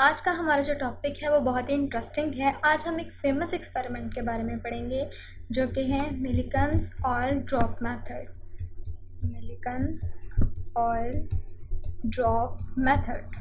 आज का हमारा जो टॉपिक है वो बहुत ही इंटरेस्टिंग है। आज हम एक फेमस एक्सपेरिमेंट के बारे में पढ़ेंगे जो कि है Millikan's oil drop method. Millikan's oil drop method.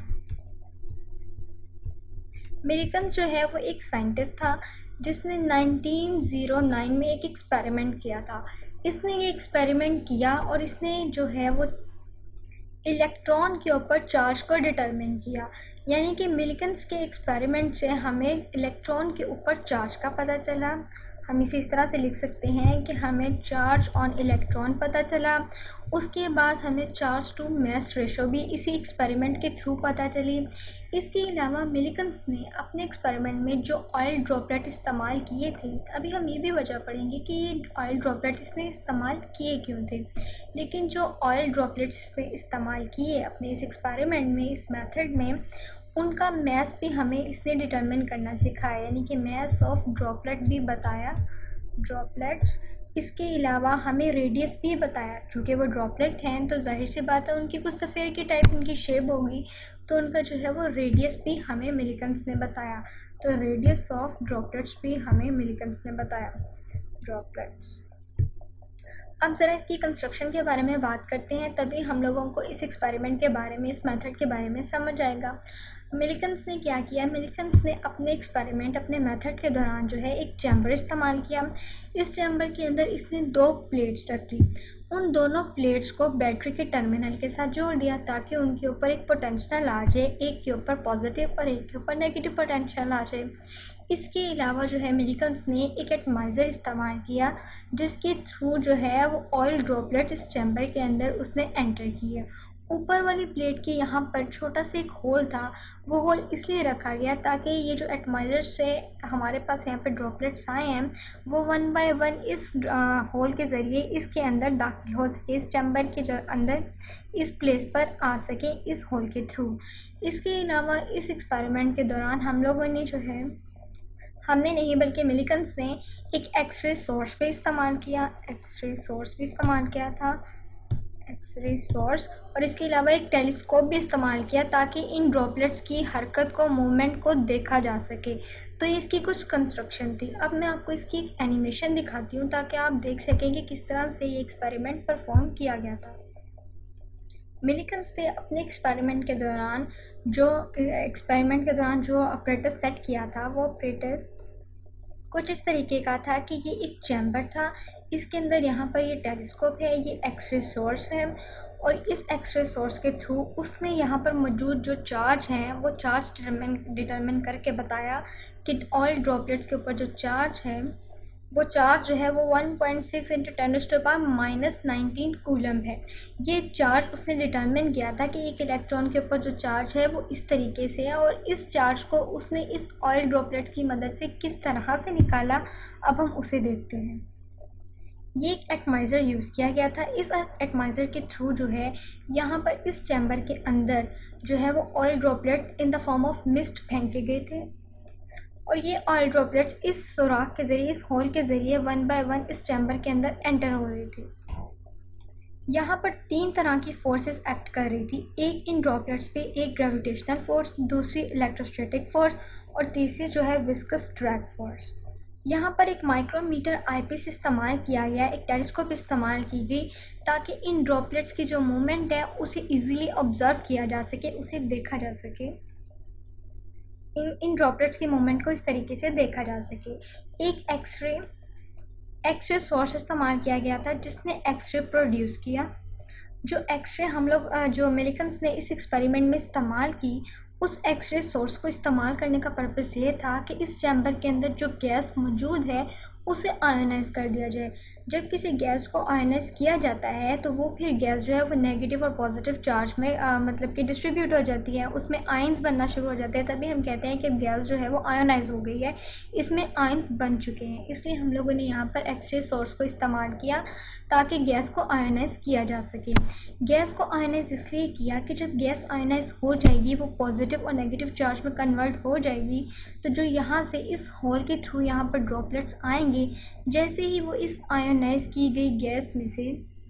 Millikan's जो है वो एक साइंटिस्ट था जिसने 1909 में एक एक्सपेरिमेंट किया था। इसने ये एक्सपेरिमेंट किया और इसने जो है वो इलेक्ट्रॉन के ऊपर चार्ज को डिटरमिन किया। यानी कि मिलिकन्स के एक्सपेरिमेंट से हमें इलेक्ट्रॉन के ऊपर चार्ज का पता चला। हम इसे इस तरह से लिख सकते हैं कि हमें चार्ज ऑन इलेक्ट्रॉन पता चला। उसके बाद हमें चार्ज टू मास रेशो भी इसी एक्सपेरिमेंट के थ्रू पता चली। इसके अलावा मिलिकन्स ने अपने एक्सपेरिमेंट में जो ऑयल ड्रॉपलेट इस्तेमाल किए थे, अभी हम ये भी वजह पढ़ेंगे कि ये ऑयल ड्रॉपलेट इसने इस्तेमाल किए क्यों थे। लेकिन जो ऑयल ड्रॉपलेट्स इसने इस्तेमाल किए अपने इस एक्सपेरिमेंट में, इस मेथड में, उनका मैस भी हमें इसने डिटरमिन करना सिखाया, यानी कि मैस ऑफ ड्रॉपलेट भी बताया, ड्रॉपलेट्स। इसके अलावा हमें रेडियस भी बताया। चूँकि वो ड्रॉपलेट हैं तो जाहिर सी बात है उनकी कुछ सफ़ेयर की टाइप उनकी शेप होगी, तो उनका जो है वो रेडियस भी हमें मिलिकन्स ने बताया। तो रेडियस ऑफ ड्रॉपलेट्स भी हमें मिलिकन्स ने बताया, ड्रॉपलेट्स। अब ज़रा इसकी कंस्ट्रक्शन के बारे में बात करते हैं, तभी हम लोगों को इस एक्सपेरिमेंट के बारे में, इस मेथड के बारे में समझ आएगा। मिलिकन्स ने क्या किया? मिलिकन्स ने अपने एक्सपेरिमेंट, अपने मेथड के दौरान जो है एक चैम्बर इस्तेमाल किया। इस चैम्बर के अंदर इसने दो प्लेट्स रखी। उन दोनों प्लेट्स को बैटरी के टर्मिनल के साथ जोड़ दिया ताकि उनके ऊपर एक पोटेंशियल आ जाए, एक के ऊपर पॉजिटिव और एक के ऊपर नेगेटिव पोटेंशियल आ जाए। इसके अलावा जो है मिलिकन्स ने एक एटमाइज़र इस्तेमाल किया जिसके थ्रू जो है वो ऑयल ड्रॉपलेट इस चैम्बर के अंदर उसने एंटर किए। ऊपर वाली प्लेट के यहाँ पर छोटा सा एक होल था, वो होल इसलिए रखा गया ताकि ये जो एटमाइज़र से हमारे पास यहाँ पे ड्रॉपलेट्स आए हैं वो 1 बाय 1 इस होल के ज़रिए इसके अंदर दाखिल हो सके, इस चैम्बर के जो अंदर इस प्लेस पर आ सके, इस होल के थ्रू। इसके अलावा इस एक्सपेरिमेंट के दौरान हम लोगों ने जो है, हमने नहीं बल्कि मिलिकन्स ने एक एक्सरे सोर्स भी इस्तेमाल किया, एक्सरे सोर्स भी इस्तेमाल किया था, एक्सरे सोर्स। और इसके अलावा एक टेलीस्कोप भी इस्तेमाल किया ताकि इन ड्रॉपलेट्स की हरकत को, मूवमेंट को देखा जा सके। तो ये इसकी कुछ कंस्ट्रक्शन थी। अब मैं आपको इसकी एक एनिमेशन दिखाती हूँ ताकि आप देख सकें कि किस तरह से ये एक्सपेरिमेंट परफॉर्म किया गया था। मिलिकन्स ने अपने एक्सपेरिमेंट के दौरान जो ऑपरेटस सेट किया था, वो ऑपरेटस कुछ इस तरीके का था कि ये एक चैम्बर था, इसके अंदर यहाँ पर ये टेलीस्कोप है, ये एक्सरे सोर्स है, और इस एक्सरे सोर्स के थ्रू उसने यहाँ पर मौजूद जो चार्ज हैं वो चार्ज डिटरमिन करके बताया कि ऑयल ड्रॉपलेट्स के ऊपर जो चार्ज है वो चार्ज जो है वो 1.6 × 10⁻⁻19 कूलम है। ये चार्ज उसने डिटरमिन किया था कि एक इलेक्ट्रॉन के ऊपर जो चार्ज है वो इस तरीके से है, और इस चार्ज को उसने इस ऑयल ड्रॉपलेट्स की मदद से किस तरह से निकाला, अब हम उसे देखते हैं। ये एक एटमाइज़र यूज़ किया गया था। इस एटमाइज़र के थ्रू जो है यहाँ पर इस चैम्बर के अंदर जो है वो oil droplet in the form of mist फेंके गए थे, और ये ऑयल ड्रॉपलेट्स इस सुराख के ज़रिए, इस होल के ज़रिए 1 बाय 1 इस चैम्बर के अंदर एंटर हो रही थी। यहाँ पर 3 तरह की फोर्सेस एक्ट कर रही थी। एक इन ड्रॉपलेट्स पे एक ग्रेविटेशनल फोर्स, दूसरी इलेक्ट्रोस्टैटिक फोर्स, और तीसरी जो है विस्कस ड्रैग फोर्स। यहाँ पर एक माइक्रोमीटर आईपीस इस्तेमाल किया गया, एक टेलीस्कोप इस्तेमाल की गई ताकि इन ड्रॉपलेट्स की जो मूवमेंट है उसे इजीली ऑब्जर्व किया जा सके, उसे देखा जा सके, इन ड्रॉपलेट्स की मूवमेंट को इस तरीके से देखा जा सके। एक एक्सरे सोर्स इस्तेमाल किया गया था जिसने एक्सरे प्रोड्यूस किया। जो एक्सरे हम लोग जो मिलिकन्स ने इस एक्सपेरिमेंट में इस्तेमाल की, उस एक्सरे सोर्स को इस्तेमाल करने का पर्पस ये था कि इस चैम्बर के अंदर जो गैस मौजूद है उसे आयोनाइज कर दिया जाए। जब किसी गैस को आयोनाइज किया जाता है तो वो फिर गैस जो है वो नेगेटिव और पॉजिटिव चार्ज में मतलब कि डिस्ट्रीब्यूट हो जाती है, उसमें आयंस बनना शुरू हो जाते हैं। तभी हम कहते हैं कि गैस जो है वो आयोनाइज हो गई है, इसमें आयंस बन चुके हैं। इसलिए हम लोगों ने यहाँ पर एक्सरे सोर्स को इस्तेमाल किया ताकि गैस को आयोनाइज किया जा सके। गैस को आयोनाइज इसलिए किया कि जब गैस आयोनाइज हो जाएगी, वो पॉजिटिव और नेगेटिव चार्ज में कन्वर्ट हो जाएगी, तो जो यहाँ से इस होल के थ्रू यहाँ पर ड्रॉपलेट्स आएंगे, जैसे ही वो इस आयोनाइज की गई गैस में से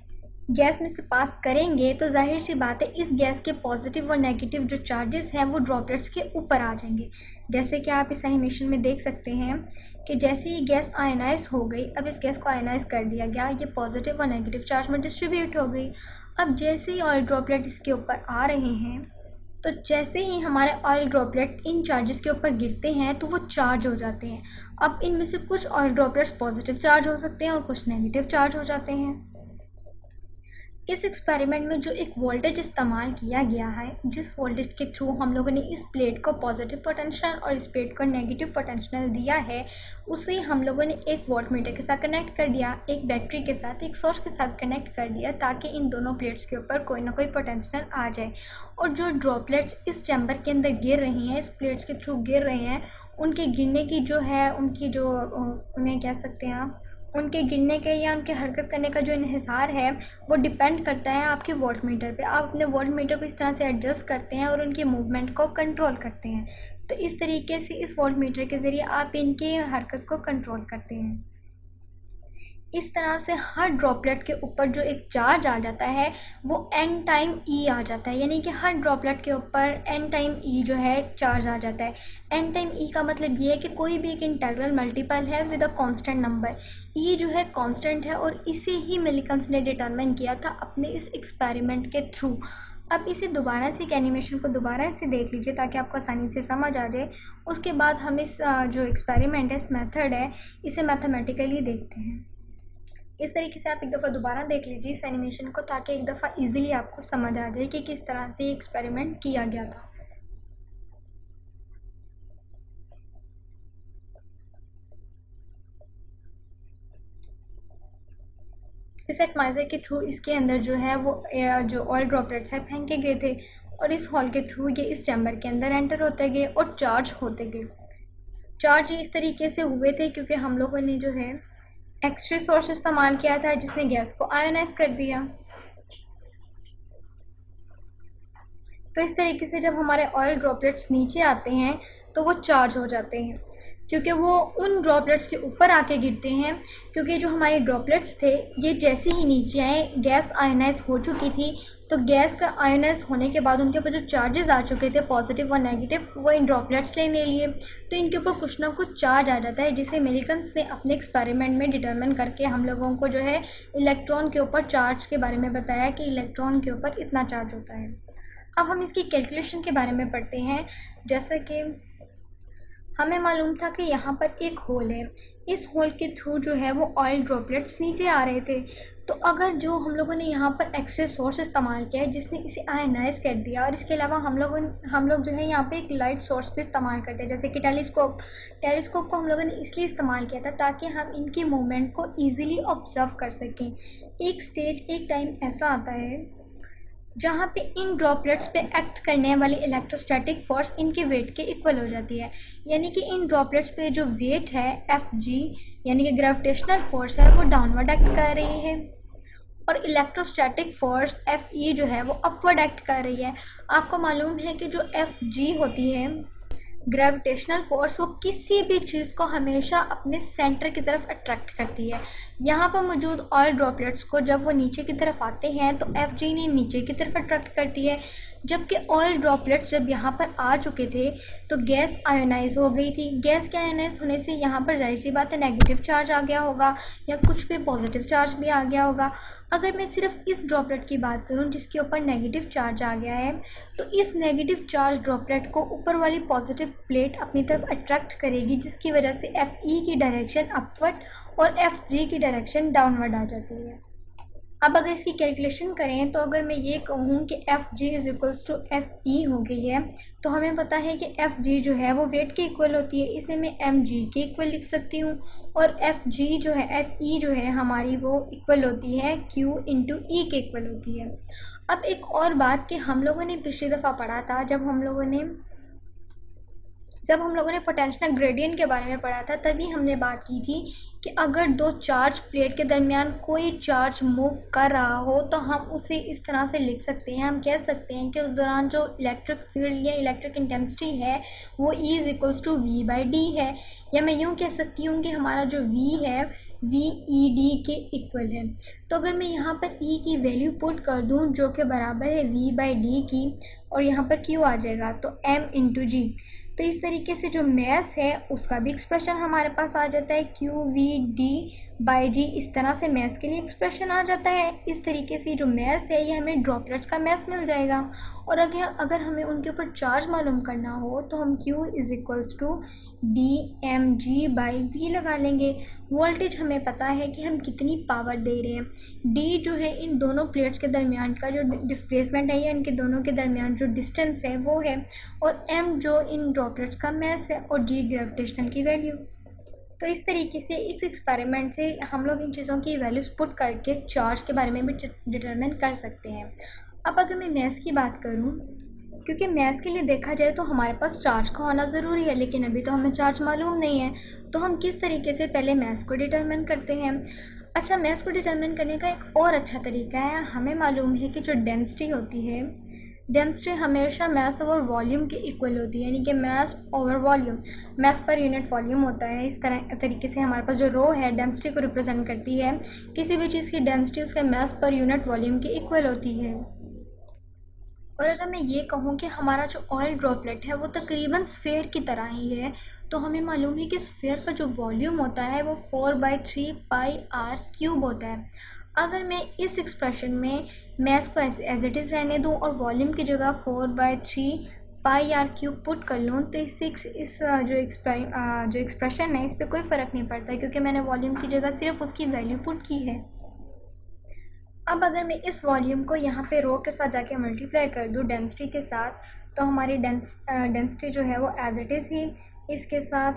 गैस में से पास करेंगे तो जाहिर सी बात है इस गैस के पॉजिटिव और नेगेटिव जो चार्जेस हैं वो ड्रॉपलेट्स के ऊपर आ जाएंगे। जैसे कि आप इस एनिमेशन में देख सकते हैं कि जैसे ही गैस आयनाइज हो गई, अब इस गैस को आयनाइज कर दिया गया, ये पॉजिटिव और नेगेटिव चार्ज में डिस्ट्रीब्यूट हो गई। अब जैसे ही ऑयल ड्रॉपलेट इसके ऊपर आ रहे हैं तो जैसे ही हमारे ऑयल ड्रॉपलेट इन चार्जेस के ऊपर गिरते हैं तो वो चार्ज हो जाते हैं। अब इनमें से कुछ ऑयल ड्रॉपलेट्स पॉजिटिव चार्ज हो सकते हैं और कुछ नेगेटिव चार्ज हो जाते हैं। इस एक्सपेरिमेंट में जो एक वोल्टेज इस्तेमाल किया गया है, जिस वोल्टेज के थ्रू हम लोगों ने इस प्लेट को पॉजिटिव पोटेंशियल और इस प्लेट को नेगेटिव पोटेंशियल दिया है, उसे हम लोगों ने एक वोल्टमीटर के साथ कनेक्ट कर दिया, एक बैटरी के साथ, एक सोर्स के साथ कनेक्ट कर दिया ताकि इन दोनों प्लेट्स के ऊपर कोई ना कोई पोटेंशियल आ जाए। और जो ड्रॉपलेट्स इस चैम्बर के अंदर गिर रही हैं, इस प्लेट्स के थ्रू गिर रहे हैं, उनके गिरने की जो है उनकी जो उन्हें कह सकते हैं आप, उनके गिरने के या उनके हरकत करने का जो इन्हिसार है वो डिपेंड करता है आपके वोल्टमीटर पे। आप अपने वोल्टमीटर को इस तरह से एडजस्ट करते हैं और उनकी मूवमेंट को कंट्रोल करते हैं। तो इस तरीके से इस वोल्टमीटर के ज़रिए आप इनकी हरकत को कंट्रोल करते हैं। इस तरह से हर ड्रॉपलेट के ऊपर जो एक चार्ज आ जाता है वो n टाइम e आ जाता है, यानी कि हर ड्रॉपलेट के ऊपर n टाइम e जो है चार्ज आ जाता है। n टाइम e का मतलब ये है कि कोई भी एक इंटीग्रल मल्टीपल है with a constant number. e जो है कांस्टेंट है और इसे ही मिलिकन्स ने डिटरमाइन किया था अपने इस एक्सपेरिमेंट के थ्रू। अब इसे दोबारा से एक एनिमेशन को दोबारा से देख लीजिए ताकि आपको आसानी से समझ आ जाए। उसके बाद हम इस जो एक्सपेरिमेंट है, इस मेथड है, इसे मैथमेटिकली देखते हैं। इस तरीके से आप एक दफ़ा दोबारा देख लीजिए इस एनिमेशन को ताकि एक दफ़ा इजीली आपको समझ आ जाए कि किस तरह से ये एक्सपेरिमेंट किया गया था। इस एटमाइज़र के थ्रू इसके अंदर जो है वो जो ऑयल ड्रॉपलेट्स है फेंके गए थे और इस हॉल के थ्रू ये इस चैम्बर के अंदर एंटर होते गए और चार्ज होते गए। चार्ज इस तरीके से हुए थे क्योंकि हम लोगों ने जो है एक्सरे सोर्स इस्तेमाल किया था जिसने गैस को आयोनाइज कर दिया। तो इस तरीके से जब हमारे ऑयल ड्रॉपलेट्स नीचे आते हैं तो वो चार्ज हो जाते हैं क्योंकि वो उन ड्रॉपलेट्स के ऊपर आके गिरते हैं। क्योंकि जो हमारे ड्रॉपलेट्स थे ये जैसे ही नीचे आए गैस आयोनाइज हो चुकी थी, तो गैस का आयोनाइज होने के बाद उनके ऊपर जो चार्जेस आ चुके थे पॉजिटिव और नेगेटिव, वो इन ड्रॉपलेट्स लेने लिए, तो इनके ऊपर कुछ ना कुछ चार्ज आ जाता है जिसे मिलिकन्स ने अपने एक्सपेरिमेंट में डिटरमिन करके हम लोगों को जो है इलेक्ट्रॉन के ऊपर चार्ज के बारे में बताया कि इलेक्ट्रॉन के ऊपर इतना चार्ज होता है। अब हम इसकी कैलकुलेशन के बारे में पढ़ते हैं। जैसा कि हमें मालूम था कि यहाँ पर एक होल है, इस होल के थ्रू जो है वो ऑयल ड्रॉपलेट्स नीचे आ रहे थे। तो अगर जो हम लोगों ने यहाँ पर एक्सरे सोर्स इस्तेमाल किया है जिसने इसे आयनाइज कर दिया, और इसके अलावा हम लोग जो है यहाँ पे एक लाइट सोर्स भी इस्तेमाल करते हैं जैसे कि टेलीस्कोप को हम लोगों ने इसलिए इस्तेमाल किया था ताकि हम इनकी मूवमेंट को ईजिली ऑब्जर्व कर सकें। एक स्टेज, एक टाइम ऐसा आता है जहाँ पे इन ड्रॉपलेट्स पे एक्ट करने वाली इलेक्ट्रोस्टैटिक फोर्स इनके वेट के इक्वल हो जाती है, यानी कि इन ड्रॉपलेट्स पे जो वेट है Fg यानी कि ग्रेविटेशनल फोर्स है वो डाउनवर्ड एक्ट कर रही है और इलेक्ट्रोस्टैटिक फोर्स Fe जो है वो अपवर्ड एक्ट कर रही है। आपको मालूम है कि जो Fg होती है ग्रेविटेशनल फोर्स, वो किसी भी चीज़ को हमेशा अपने सेंटर की तरफ अट्रैक्ट करती है। यहाँ पर मौजूद ऑयल ड्रॉपलेट्स को जब वो नीचे की तरफ आते हैं तो Fg ने नीचे की तरफ अट्रैक्ट करती है, जबकि ऑयल ड्रॉपलेट्स जब यहाँ पर आ चुके थे तो गैस आयोनाइज हो गई थी। गैस के आयोनाइज होने से यहाँ पर जाहिर सी बात है नेगेटिव चार्ज आ गया होगा या कुछ भी पॉजिटिव चार्ज भी आ गया होगा। अगर मैं सिर्फ इस ड्रॉपलेट की बात करूं जिसके ऊपर नेगेटिव चार्ज आ गया है, तो इस नेगेटिव चार्ज ड्रॉपलेट को ऊपर वाली पॉजिटिव प्लेट अपनी तरफ अट्रैक्ट करेगी, जिसकी वजह से Fe की डायरेक्शन अपवर्ड और Fg की डायरेक्शन डाउनवर्ड आ जाती है। अब अगर इसकी कैलकुलेशन करें तो अगर मैं ये कहूँ कि Fg is equals to Fe हो गई है, तो हमें पता है कि Fg जो है वो वेट के इक्वल होती है, इसे मैं mg के इक्वल लिख सकती हूँ, और Fg जो है Fe जो है हमारी वो इक्वल होती है Q इंटू E के इक्वल होती है। अब एक और बात कि हम लोगों ने पिछली दफ़ा पढ़ा था जब हम लोगों ने पोटेंशियल ग्रेडियंट के बारे में पढ़ा था, तभी हमने बात की थी कि अगर दो चार्ज प्लेट के दरमियान कोई चार्ज मूव कर रहा हो तो हम उसे इस तरह से लिख सकते हैं। हम कह सकते हैं कि उस दौरान जो इलेक्ट्रिक फील्ड या इलेक्ट्रिक इंटेंसिटी है वो E is equals to V by D है, या मैं यूँ कह सकती हूँ कि हमारा जो V है वी ई डी के इक्वल है। तो अगर मैं यहाँ पर ई की वैल्यू पुट कर दूँ जो कि बराबर है वी बाई डी की, और यहाँ पर क्यू आ जाएगा तो एम इंटू जी। तो इस तरीके से जो मैस है उसका भी एक्सप्रेशन हमारे पास आ जाता है, Q V D by G. इस तरह से मैस के लिए एक्सप्रेशन आ जाता है। इस तरीके से जो मैस है ये हमें ड्रॉपलेट्स का मैस मिल जाएगा। और अगर हमें उनके ऊपर चार्ज मालूम करना हो तो हम Q is equals to D M G by V लगा लेंगे। वोल्टेज हमें पता है कि हम कितनी पावर दे रहे हैं। डी जो है इन दोनों प्लेट्स के दरमियान का जो डिस्प्लेसमेंट है या इनके दोनों के दरमियान जो डिस्टेंस है वो है, और एम जो इन ड्रॉपलेट्स का मैस है, और जी ग्रेविटेशनल की वैल्यू। तो इस तरीके से इस एक्सपेरिमेंट से हम लोग इन चीज़ों की वैल्यूज पुट करके चार्ज के बारे में भी डिटरमिन कर सकते हैं। अब अगर मैं मैथ्स की बात करूं, क्योंकि मैथ्स के लिए देखा जाए तो हमारे पास चार्ज का होना ज़रूरी है, लेकिन अभी तो हमें चार्ज मालूम नहीं है। तो हम किस तरीके से पहले मैथ्स को डिटरमिन करते हैं। अच्छा, मैथ्स को डिटरमिन करने का एक और अच्छा तरीका है। हमें मालूम है कि जो डेंसिटी होती है, डेंसिटी हमेशा मास ओवर वॉल्यूम के इक्वल होती है, यानी कि मास ओवर वॉल्यूम, मास पर यूनिट वॉल्यूम होता है। इस तरीके से हमारे पास जो रो है डेंसिटी को रिप्रेजेंट करती है। किसी भी चीज़ की डेंसिटी उसके मास पर यूनिट वॉल्यूम के इक्वल होती है। और अगर मैं ये कहूँ कि हमारा जो ऑयल ड्रॉपलेट है वो तकरीबन स्फेयर की तरह ही है, तो हमें मालूम है कि स्फेयर का जो वॉल्यूम होता है वो 4/3 पाई आर क्यूब होता है। अगर मैं इस एक्सप्रेशन में मैस को एज इट इज़ रहने दूँ और वॉल्यूम की जगह 4/3 पाई आर क्यूब पुट कर लूँ, तो इस जो एक्सप्रेशन है इस पर कोई फ़र्क नहीं पड़ता, क्योंकि मैंने वॉल्यूम की जगह सिर्फ उसकी वैल्यू पुट की है। अब अगर मैं इस वॉल्यूम को यहाँ पे रो के साथ जाके मल्टीप्लाई कर दूँ डेंसिटी के साथ, तो हमारी डेंसिटी जो है वो एज इट इज़ ही इसके साथ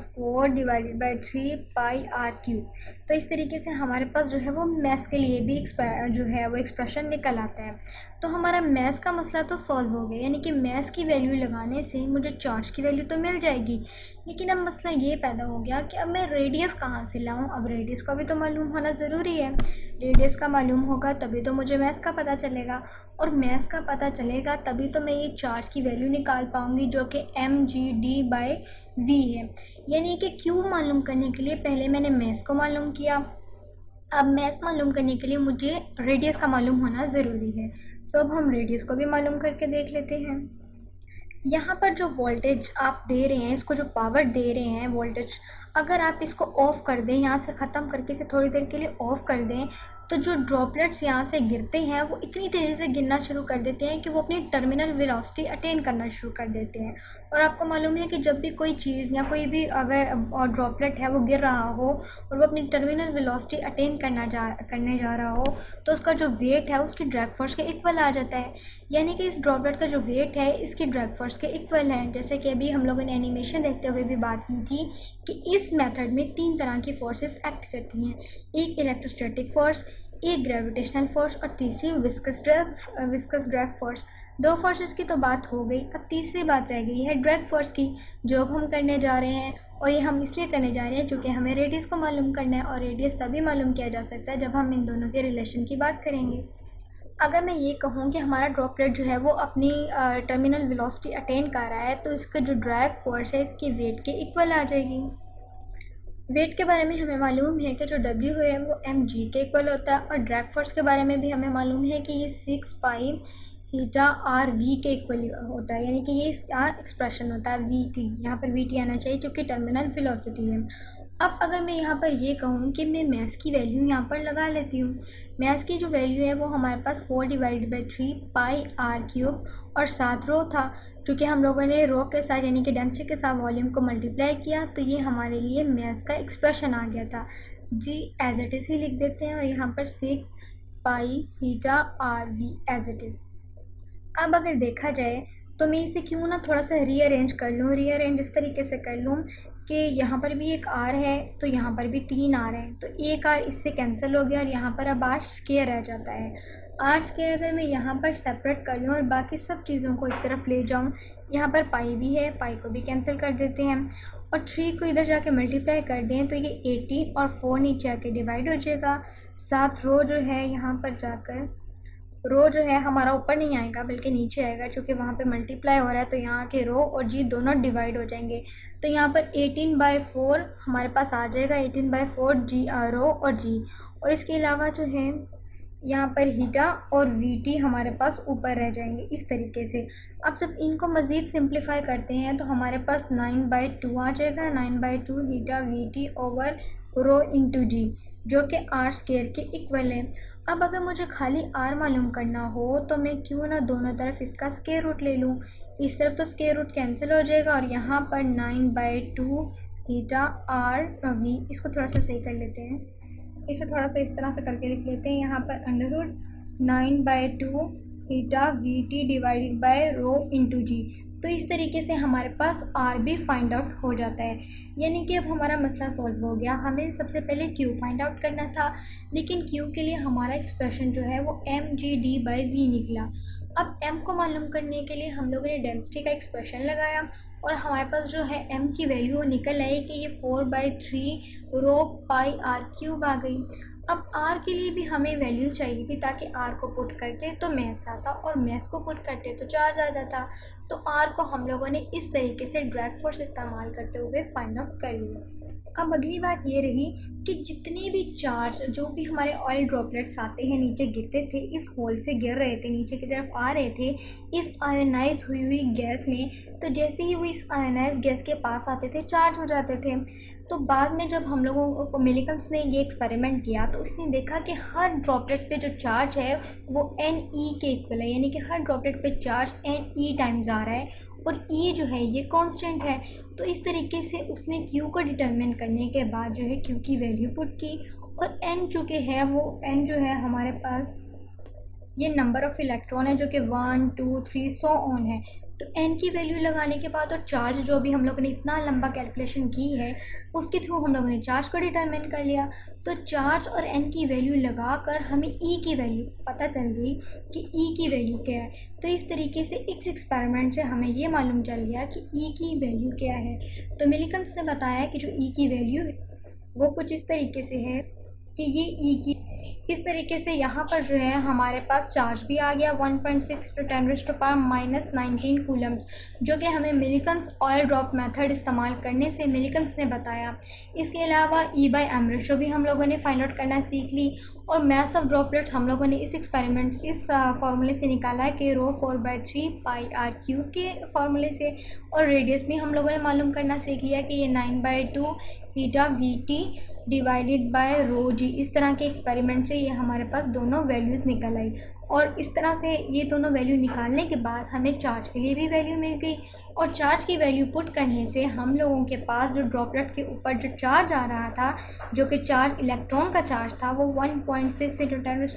4/3 पाई आर क्यूब। तो इस तरीके से हमारे पास जो है वो मैस के लिए भी जो है वो एक्सप्रेशन निकल आता है। तो हमारा मैस का मसला तो सॉल्व हो गया, यानी कि मैस की वैल्यू लगाने से मुझे चार्ज की वैल्यू तो मिल जाएगी। लेकिन अब मसला ये पैदा हो गया कि अब मैं रेडियस कहाँ से लाऊं। अब रेडियस का भी तो मालूम होना ज़रूरी है। रेडियस का मालूम होगा तभी तो मुझे मैस का पता चलेगा, और मैस का पता चलेगा तभी तो मैं ये चार्ज की वैल्यू निकाल पाऊंगी जो कि M G D by V है। यानी कि क्यू मालूम करने के लिए पहले मैंने मैस को मालूम किया, अब मैस मालूम करने के लिए मुझे रेडियस का मालूम होना ज़रूरी है। तो अब हम रेडियस को भी मालूम करके देख लेते हैं। यहाँ पर जो वोल्टेज आप दे रहे हैं, इसको जो पावर दे रहे हैं वोल्टेज, अगर आप इसको ऑफ़ कर दें, यहाँ से ख़त्म करके इसे थोड़ी देर के लिए ऑफ़ कर दें, तो जो ड्रॉपलेट्स यहाँ से गिरते हैं वो इतनी तेज़ी से गिरना शुरू कर देते हैं कि वो अपनी टर्मिनल वेलोसिटी अटेन करना शुरू कर देते हैं। और आपको मालूम है कि जब भी कोई चीज़ या कोई भी अगर ड्रॉपलेट है वो गिर रहा हो और वो अपनी टर्मिनल वेलोसिटी अटेन करने जा रहा हो, तो उसका जो वेट है उसकी ड्रैग फोर्स के इक्वल आ जाता है। यानी कि इस ड्रॉपलेट का जो वेट है इसकी ड्रैग फोर्स के इक्वल है। जैसे कि अभी हम लोगों ने एनिमेशन देखते हुए भी बात की थी कि इस मेथड में 3 तरह की फोर्सेस एक्ट करती हैं, एक इलेक्ट्रोस्टैटिक फोर्स, एक ग्रेविटेशनल फोर्स, और तीसरी विस्कस ड्रैग फोर्स। 2 फोर्सेस की तो बात हो गई, अब तीसरी बात रह गई है ड्रैग फोर्स की, जो अब हम करने जा रहे हैं। और ये हम इसलिए करने जा रहे हैं क्योंकि हमें रेडियस को मालूम करना है, और रेडियस तभी मालूम किया जा सकता है जब हम इन दोनों के रिलेशन की बात करेंगे। अगर मैं ये कहूँ कि हमारा ड्रॉपलेट जो है वो अपनी टर्मिनल वेलोसिटी अटेन कर रहा है, तो इसका जो ड्रैग फोर्स है इसकी वेट के इक्वल आ जाएगी। वेट के बारे में हमें मालूम है कि जो W है वो mg के इक्वल होता है, और ड्रैग फोर्स के बारे में भी हमें मालूम है कि ये 6 पाई थीटा आर वी के इक्वल होता है। यानी कि ये इसका एक्सप्रेशन होता है VT, यहाँ पर VT आना चाहिए क्योंकि टर्मिनल वेलोसिटी है। अब अगर मैं यहाँ पर ये कहूँ कि मैं मैस की वैल्यू यहाँ पर लगा लेती हूँ, मैस की जो वैल्यू है वो हमारे पास 4/3 पाई आर क्यूब और 7 रो था, क्योंकि हम लोगों ने रो के साथ यानी कि डेंसिटी के साथ वॉल्यूम को मल्टीप्लाई किया, तो ये हमारे लिए मैस का एक्सप्रेशन आ गया था। जी एज इट इज़ ही लिख देते हैं, और यहाँ पर 6 pi theta R V as it is. अब अगर देखा जाए तो मैं इसे क्यों ना थोड़ा सा रीअरेंज कर लूँ। रीअरेंज इस तरीके से कर लूँ कि यहाँ पर भी एक आर है तो यहाँ पर भी 3 आर हैं, तो एक आर इससे कैंसिल हो गया और यहाँ पर अब आर स्क्वायर रह जाता है। आर स्क्वायर अगर मैं यहाँ पर सेपरेट कर लूँ और बाकी सब चीज़ों को एक तरफ ले जाऊँ, यहाँ पर पाई भी है, पाई को भी कैंसिल कर देते हैं, और 3 को इधर जाके मल्टीप्लाई कर दें तो ये 18 और 4 नीचे आके डिवाइड हो जाएगा। 7 रो जो है यहाँ पर जाकर रो जो है हमारा ऊपर नहीं आएगा बल्कि नीचे आएगा, क्योंकि वहाँ पे मल्टीप्लाई हो रहा है, तो यहाँ के रो और जी दोनों डिवाइड हो जाएंगे। तो यहाँ पर 18/4 हमारे पास आ जाएगा, 18/4 जी रो और जी। और इसके अलावा जो है यहाँ पर हीटा और वीटी हमारे पास ऊपर रह जाएंगे इस तरीके से। अब जब इनको मज़ीद सिंप्लीफाई करते हैं तो हमारे पास 9/2 आ जाएगा, 9/2 eta V T over rho into G, जो कि आर स्क्वायर के इक्वल है। अब अगर मुझे खाली आर मालूम करना हो तो मैं क्यों ना दोनों तरफ इसका स्क्वायर रूट ले लूँ। इस तरफ तो स्क्वायर रूट कैंसिल हो जाएगा और यहाँ पर 9/2 हीटा आर वी, इसको थोड़ा सा सही कर लेते हैं, इसे थोड़ा सा इस तरह से करके लिख लेते हैं। यहाँ पर under root 9/2 eta V T divided by rho into G. तो इस तरीके से हमारे पास आर भी फाइंड आउट हो जाता है, यानी कि अब हमारा मसला सॉल्व हो गया। हमें सबसे पहले क्यू फाइंड आउट करना था, लेकिन क्यू के लिए हमारा एक्सप्रेशन जो है वो mg/d/v निकला। अब m को मालूम करने के लिए हम लोगों ने डेंसिटी का एक्सप्रेशन लगाया और हमारे पास जो है m की वैल्यू निकल आई कि ये 4/3 रो पाई आर क्यूब आ गई। अब r के लिए भी हमें वैल्यू चाहिए थी, ताकि r को पुट करते तो मैथ आता और मैथ को पुट करते तो चार्ज आ जाता। तो r को हम लोगों ने इस तरीके से ड्रैग फोर्स इस्तेमाल करते हुए फाइंड आउट कर लिया। अब अगली बात ये रही कि जितने भी चार्ज जो भी हमारे ऑयल ड्रॉपलेट्स आते हैं नीचे गिरते थे, इस होल से गिर रहे थे, नीचे की तरफ आ रहे थे इस आयोनाइज हुई गैस में, तो जैसे ही वो इस आयोनाइज गैस के पास आते थे चार्ज हो जाते थे। तो बाद में जब हम लोगों को मिलिकन्स ने ये एक्सपेरिमेंट किया तो उसने देखा कि हर ड्रॉपलेट पे जो चार्ज है वो NE के इक्वल है, यानी कि हर ड्रॉपलेट पे चार्ज NE टाइम्स आ रहा है और E जो है ये कांस्टेंट है। तो इस तरीके से उसने Q को डिटरमिन करने के बाद जो है Q की वैल्यू पुट की, और N चूँकि है वो N जो है हमारे पास ये नंबर ऑफ़ इलेक्ट्रॉन है जो कि 1 2 3 सो ऑन है। तो n की वैल्यू लगाने के बाद और चार्ज जो भी हम लोगों ने इतना लंबा कैलकुलेशन की है उसके थ्रू हम लोगों ने चार्ज को डिटरमिन कर लिया। तो चार्ज और n की वैल्यू लगाकर हमें e की वैल्यू पता चल गई कि e की वैल्यू क्या है। तो इस तरीके से इस एक्सपेरिमेंट से हमें ये मालूम चल गया कि e की वैल्यू क्या है। तो मिलिकन्स ने बताया कि जो e की वैल्यू है वो कुछ इस तरीके से है कि ये e की इस तरीके से यहाँ पर जो है हमारे पास चार्ज भी आ गया 1.6 × 10⁻⁻19 कूलम्स, जो कि हमें मिलिकन्स ऑयल ड्रॉप मेथड इस्तेमाल करने से मिलिकन्स ने बताया। इसके अलावा E/m रेशो भी हम लोगों ने फाइंड आउट करना सीख ली, और मैथ ऑफ ड्रॉपलेट्स हम लोगों ने इस एक्सपेरिमेंट इस फार्मूले से निकाला है कि रो 4/3 पाई आर क्यूब के फार्मूले से, और रेडियस भी हम लोगों ने मालूम करना सीख लिया कि ये 9/2 eta V T divided by rho G. इस तरह के एक्सपेरिमेंट से ये हमारे पास दोनों वैल्यूज़ निकल आई, और इस तरह से ये दोनों वैल्यू निकालने के बाद हमें चार्ज के लिए भी वैल्यू मिल गई, और चार्ज की वैल्यू पुट करने से हम लोगों के पास जो ड्रॉपलेट के ऊपर जो चार्ज आ रहा था, जो कि चार्ज इलेक्ट्रॉन का चार्ज था, वो 1.6 ×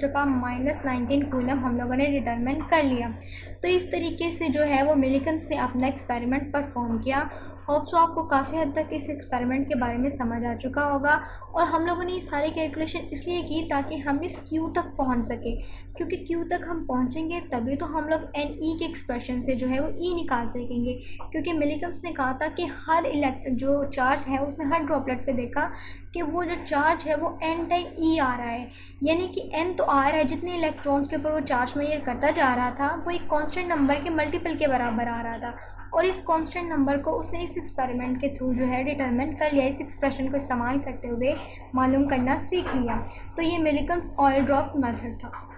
10⁻⁻19 कूलम हम लोगों ने डिटरमिन कर लिया। तो इस तरीके से जो है वो मिलिकन्स ने अपना एक्सपेरिमेंट परफॉर्म किया। होप्स आपको काफ़ी हद तक इस एक्सपेरिमेंट के बारे में समझ आ चुका होगा, और हम लोगों ने ये सारी कैलकुलेशन इसलिए की ताकि हम इस Q तक पहुंच सके, क्योंकि Q तक हम पहुंचेंगे तभी तो हम लोग NE के एक्सप्रेशन से जो है वो E निकाल सकेंगे। क्योंकि मिलिकन्स ने कहा था कि हर जो चार्ज है उसने हर ड्रॉपलेट पे देखा कि वो जो चार्ज है वो N टाइम E आ रहा है, यानी कि N तो आ रहा है, जितने इलेक्ट्रॉन्स के ऊपर वो चार्ज मेजर करता जा रहा था वो एक कांस्टेंट नंबर के मल्टीपल के बराबर आ रहा था, और इस कांस्टेंट नंबर को उसने इस एक्सपेरिमेंट के थ्रू जो है डिटरमिन कर लिया, इस एक्सप्रेशन को इस्तेमाल करते हुए मालूम करना सीख लिया। तो ये मिलिकन्स ऑयल ड्रॉप मेथड था।